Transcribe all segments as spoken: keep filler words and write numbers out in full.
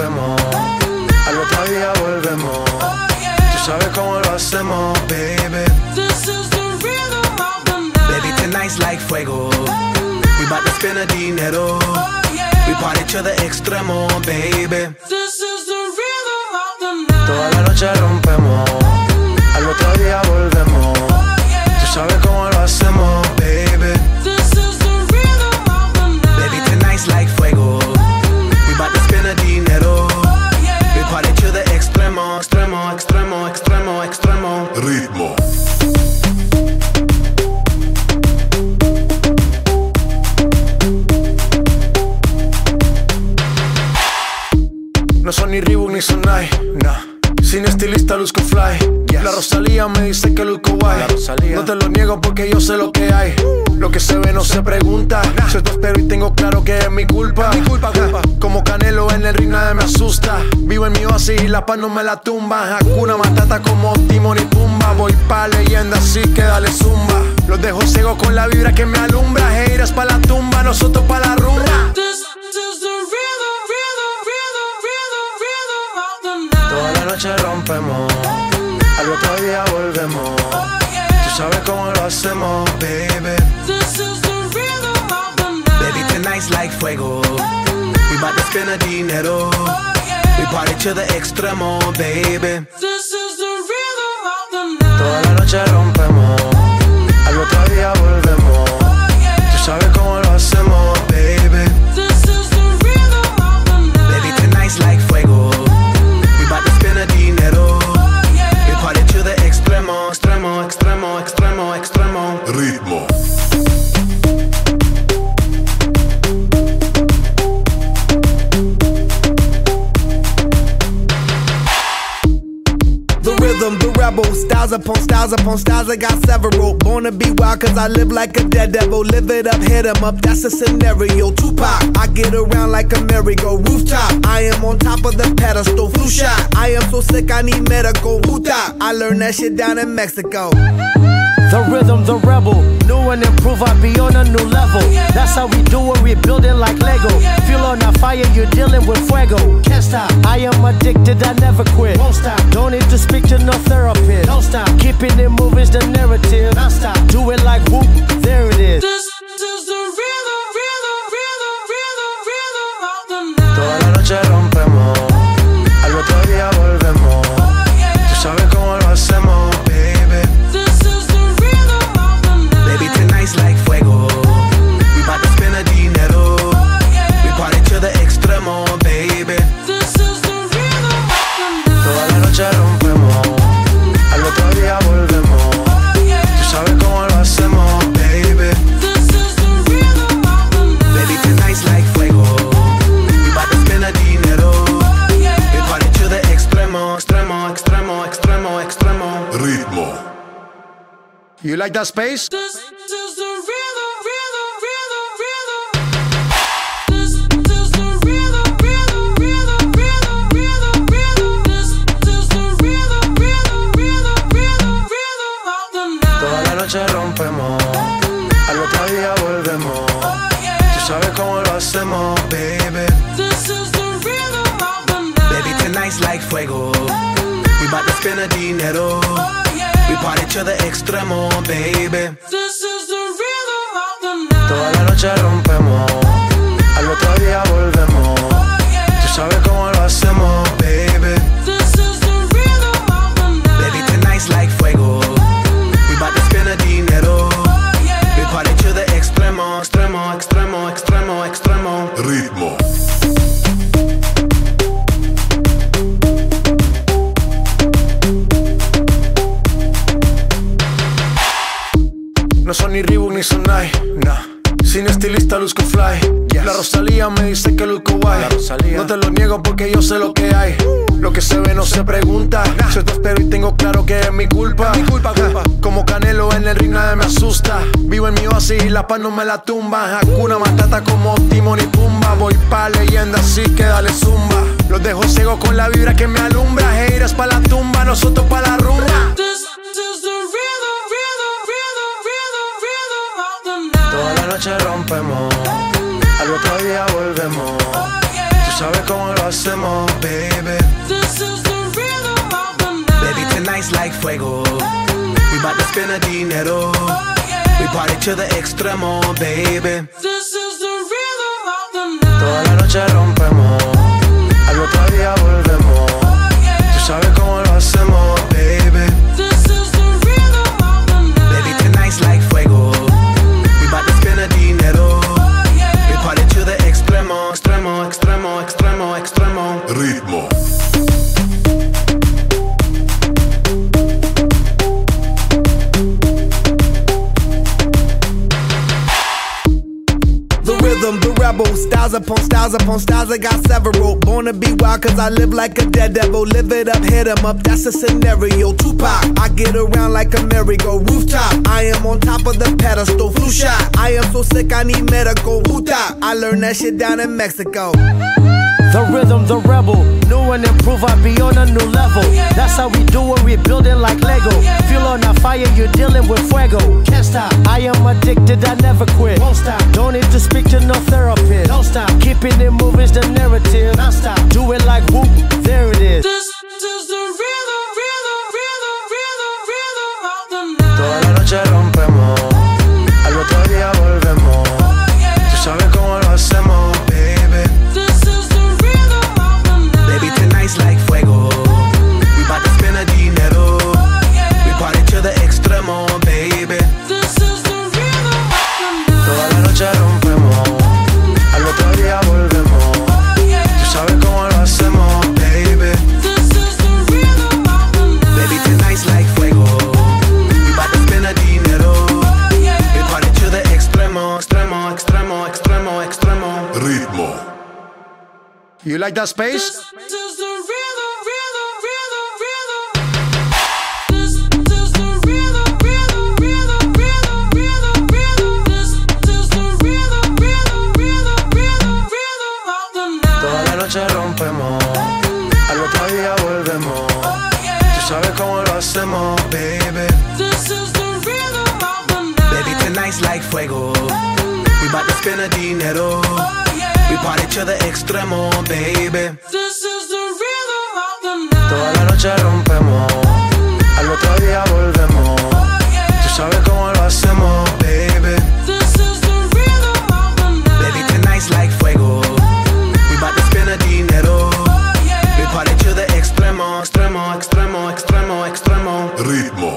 rompemos, al otro día volvemos. Tú sabes cómo lo hacemos, baby. This is the rhythm of the night. Baby, tonight's like fuego. We bout to spend the dinero. We party to the extremo, baby. This is the rhythm of the night. Toda la noche rompemos, al otro día volvemos. Tú sabes cómo lo hacemos, baby. This is the rhythm of the night. Baby, tonight's like fuego. We bout to spend the dinero. We party to the extremo, extremo, extremo, extremo, extremo. Ritmo. No son ni Reebok ni Sonai, nah. Sin estilista luzco fly, yes. La Rosalía me dice que luzco guay. No te lo niego porque yo sé lo que hay. Lo que se ve no se pregunta, nah. Soy tu espero y tengo claro que es mi culpa, es mi culpa, culpa. Como Canelo en el ring nada me asusta. Vivo en mi oasis y la paz no me la tumba. Hakuna Matata como Timón y Pumba. Voy pa' leyenda así que dale zumba. Los dejo ciegos con la vibra que me alumbra. Haters pa' la tumba, nosotros pa' la rumba. This is the rhythm, rhythm, rhythm, rhythm, rhythm of the night. Toda la noche rompemos, al otro día volvemos. Tú sabes cómo lo hacemos, baby. This is the rhythm of the night. Baby, tonight's like fuego. We bout to spend the dinero. We party to the extremo, baby. This is the rhythm of the night. Toda la noche rompemos, al otro día volvemos. Tú sabes cómo lo hacemos, baby. This is the rhythm of the night. Baby, tonight's like fuego. We bout to spend the dinero. We party to the extremo, extremo, extremo, extremo, extremo. Ritmo. Rhythm, the rebel, styles upon styles upon styles, I got several. Born to be wild cause I live like a dead devil. Live it up, hit 'em up, that's a scenario. Tupac, I get around like a merry-go rooftop. I am on top of the pedestal, flu shot. I am so sick I need medical. Puta, I learned that shit down in Mexico. The rhythm, the rebel, new and improve, I be on a new level. That's how we do it, we building like Lego. Feel on a fire, you're dealing with fuego. Can't stop, I am addicted, I never quit. Won't stop, don't need to speak to no therapist. Don't stop, keeping it moving's the narrative. Non stop, do it like whoop, there it is. This is the rhythm, rhythm, rhythm, rhythm, rhythm of the night. Toda la noche rompemos, al otro día volvemos. Tú sabes cómo lo hacemos, baby. This is the rhythm of the night. Baby, tonight's like fuego. We bout to spend the dinero. We party to the extremo, baby. This is the rhythm of the night. Toda la noche rompemos, al otro día volvemos. Tú sabes cómo lo hacemos, baby. This is the rhythm of the night. Baby, tonight's like fuego. We bout to spend the dinero. We party to the extremo, extremo, extremo, extremo, extremo. Ritmo. You like that space? This is the rhythm, rhythm, rhythm, rhythm. This is the rhythm, rhythm, rhythm, rhythm, rhythm, rhythm. This is the rhythm, rhythm, rhythm, rhythm, rhythm of the night. Toda la noche rompemos, al otro día volvemos. Tú sabes cómo lo hacemos, baby. This is the rhythm of the night. Baby, tonight's like fuego. We bout to spend the dinero. We party to the extremo, baby. This is the rhythm of the night. Toda la noche rompemos, al otro día volvemos. Tú sabes cómo lo hacemos, baby. This is the rhythm of the night. Baby, tonight's like fuego. We bout to spend the dinero. We party to the extremo, extremo, extremo, extremo, extremo. Ritmo. No son ni Reebok ni Sonai, nah. Sin estilista luzco fly, yes. La Rosalía me dice que luzco guay. No te lo niego porque yo sé lo que hay. Lo que se ve no se pregunta, nah. Soy tu espero y tengo claro que es mi culpa, es mi culpa, culpa. Como Canelo en el ring nada me asusta. Vivo en mi oasis y la paz no me la tumba. Hakuna Matata como Timón y Pumba. Voy pa' leyenda así que dale zumba. Los dejo ciegos con la vibra que me alumbra. Haters pa' la tumba, nosotros pa' la rumba. This is the rhythm, rhythm, rhythm, rhythm, rhythm of the night. Toda la noche rompemos, al otro día volvemos. Tú sabes cómo lo hacemos, baby. This is the rhythm of the night. Baby, tonight's like fuego. We bout to spend a dinero. Oh, yeah. We party to the extremo, baby. This is the rhythm of the night. Toda la noche rompemos, al otro día volvemos. Oh, yeah. Tú sabes cómo lo hacemos, baby. This is the rhythm of the night. Baby, tonight's like fuego. We bout to spend a dinero. Oh, yeah. We party to the extremo, extremo, extremo, extremo, extremo. Ritmo. The rhythm, the rebel, styles upon styles upon styles, I got several. Born to be wild cause I live like a dead devil. Live it up, hit 'em up, that's a scenario. Tupac, I get around like a merry-go rooftop. I am on top of the pedestal, flu shot. I am so sick, I need medical. Huta, I learned that shit down in Mexico. The rhythm, the rebel, new and improve, I be on a new level. That's how we do it, we building like Lego. Feel on a fire, you're dealing with fuego. Can't stop, I am addicted, I never quit. Won't stop, don't need to speak to no therapist. Don't stop, keeping it moving's the narrative. Non stop, do it like whoop, there it is. This is the rhythm, rhythm, rhythm, rhythm, rhythm of the night. Toda la noche rompemos, al otro día volvemos. Oh, yeah. Tú sabes cómo lo hacemos, baby. This is the rhythm of the night. Baby, tonight's like fuego. We bout to spend a dinero. Oh, yeah. We party to the extremo, baby. This is the rhythm of the night. Toda la noche rompemos, al otro día volvemos. Oh, yeah. Tú sabes cómo lo hacemos, baby. This is the rhythm of the night. Baby, tonight's like fuego. We bout to spend a dinero. Oh, yeah. We party to the extremo, extremo, extremo, extremo, extremo. Ritmo. You like that space? This is the rhythm, rhythm, rhythm, rhythm. This is the rhythm, rhythm, rhythm, rhythm, rhythm, rhythm. This is the rhythm, rhythm, rhythm, rhythm, rhythm of the night. Toda la noche rompemos, al otro día volvemos. Oh, Tú yeah. sabes cómo lo hacemos, baby. This is the rhythm of the night. Baby, tonight's like fuego. We bout to spend a dinero. Oh, yeah. We party to the extremo, baby. This is the rhythm of the night. Toda la noche rompemos, al otro día volvemos. Oh, yeah. Tú sabes cómo lo hacemos, baby. This is the rhythm of the night. Baby, tonight's like fuego. We bout to spend a dinero. Oh, yeah. We party to the extremo, extremo, extremo, extremo, extremo. Ritmo.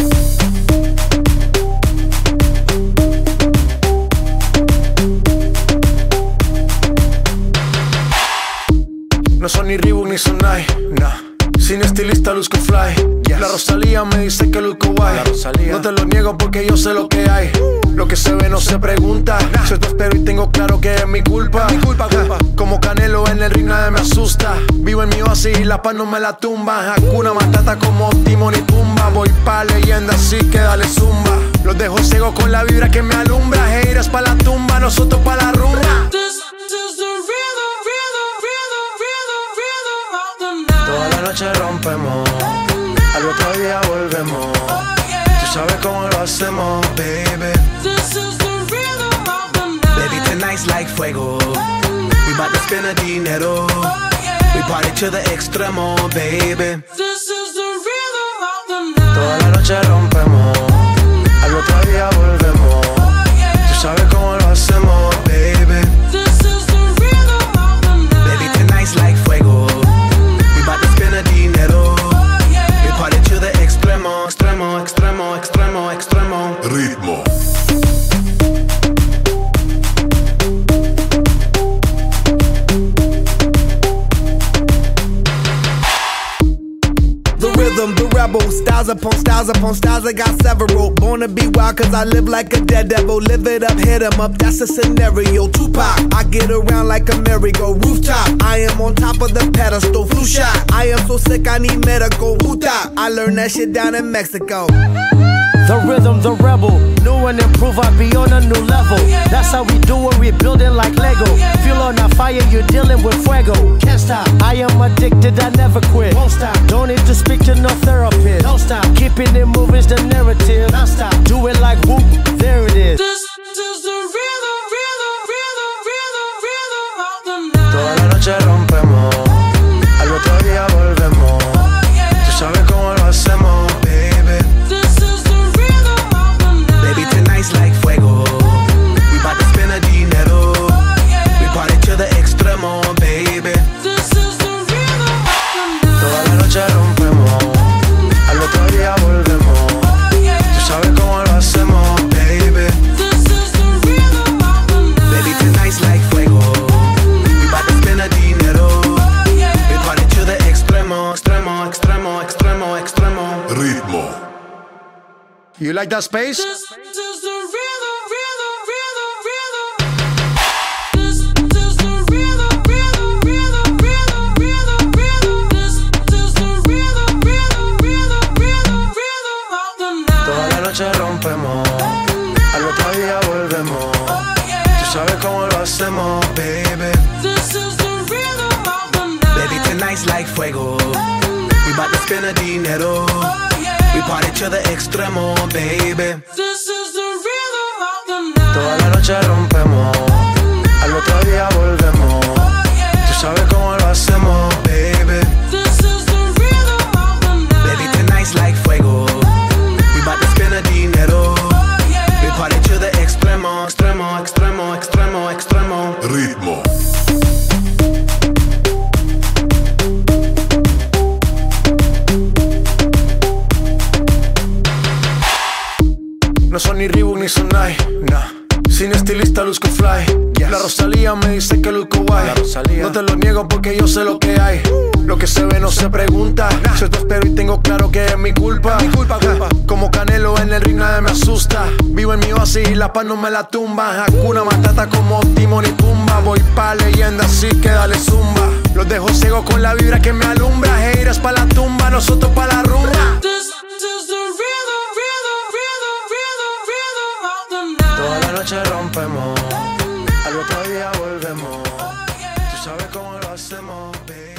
No son ni Reebok ni Sonai, nah. Sin estilista luzco fly, yes. La Rosalía me dice que luzco guay. No te lo niego porque yo sé lo que hay. Lo que se ve no se pregunta. Nah. Soy tostero y tengo claro que es mi culpa. Mi culpa, culpa. Como Canelo en el ring nadie me asusta. Vivo en mi oasis y la paz no me la tumba. Hakuna Matata como Timón y Pumba. Voy pa' leyenda así que dale zumba. Los dejo ciego con la vibra que me alumbra. Heiras pa' la tumba, nosotros pa' la rumba. This is the rhythm, rhythm, rhythm, rhythm, rhythm of the night. Toda la noche rompemos, al otro día volvemos. Oh, yeah. Tú sabes cómo lo hacemos, baby. This is the rhythm of the night. Baby, tonight's like fuego. We bout to spend a dinero. Oh, yeah. We party to the extremo, baby. This is the rhythm of the night. Toda la noche rompemos, al otro día volvemos. Oh, yeah. Tú sabes cómo lo hacemos, baby. This is the rhythm of the night. Baby, tonight's like fuego. We bout to spend a dinero. Oh, yeah. We party to the extremo, extremo, extremo, extremo, extremo. Ritmo. The rhythm, the rebel, styles upon styles upon styles, I got several. Born to be wild cause I live like a dead devil. Live it up, hit 'em up, that's a scenario. Tupac, I get around like a merry-go rooftop. I am on top of the pedestal, flu shot. I am so sick, I need medical. Huta, I learned that shit down in Mexico. The rhythm, the rebel, new and improve, I be on a new level. That's how we do it, we building like Lego. Feel on a fire, you're dealing with fuego. Can't stop, I am addicted, I never quit. Won't stop, don't need to speak to no therapist. Don't stop, keeping it moving's the narrative. Non stop, do it like whoop, there it is. This is the rhythm, rhythm, rhythm, rhythm, rhythm of the night. Toda la noche noche rompemos, al otro día volvemos. Tú sabes cómo lo hacemos, baby. This is the rhythm of the night. Baby, tonight's like fuego. We bout to spend a dinero. We party to the extremo, baby. This is the rhythm of the night. Toda la noche rompemos, al otro día volvemos. Tú sabes cómo lo hacemos, baby. This is the rhythm of the night. Baby, tonight's like fuego. We bout to spend a dinero. We party to the extremo, extremo, extremo, extremo, extremo. Ritmo. You like that space? This is the rhythm, rhythm, rhythm, rhythm. This is the rhythm, rhythm, rhythm, rhythm, rhythm, rhythm. This is the rhythm, rhythm, rhythm, rhythm, rhythm of the night. Toda la noche rompemos, al otro día volvemos. Tú sabes cómo lo hacemos, baby. This is the rhythm of the night. Baby, tonight's like fuego. We bout to spend a dinero. We party to the extremo, baby. This is the rhythm of the night. Toda la noche rompemos, al otro día volvemos. Tú sabes cómo lo hacemos, baby. This is the rhythm of the night. Baby, tonight's like fuego. We bout to spend a dinero. We party to the extremo, extremo, extremo, extremo, extremo. Ritmo. No son ni Reebok ni Sonai, nah. Sin estilista luzco fly, yes. La Rosalía me dice que luzco guay. No te lo niego porque yo sé lo que hay. Lo que se ve no se pregunta, nah. Yo te espero y tengo claro que es mi culpa, mi culpa, culpa. Como Canelo en el ring nadie me asusta. Vivo en mi oasis y la paz no me la tumba. Hakuna Matata como Timon y Pumba. Voy pa' leyenda así que dale zumba. Los dejo ciego con la vibra que me alumbra. Haters pa' la tumba, nosotros pa' la rumba. This is the rhythm, rhythm, rhythm, rhythm, rhythm of the night. Toda la noche rompemos, al otro día volvemos. Tú sabes cómo lo hacemos, baby.